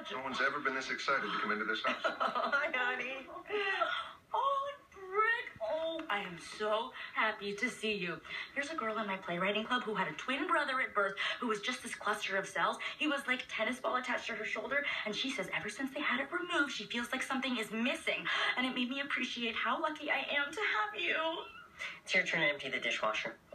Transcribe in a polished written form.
No one's ever been this excited to come into this house. Hi, honey. Oh, Brick. Oh, I am so happy to see you. There's a girl in my playwriting club who had a twin brother at birth who was just this cluster of cells. He was like a tennis ball attached to her shoulder, and she says ever since they had it removed, she feels like something is missing. And it made me appreciate how lucky I am to have you. It's your turn to empty the dishwasher.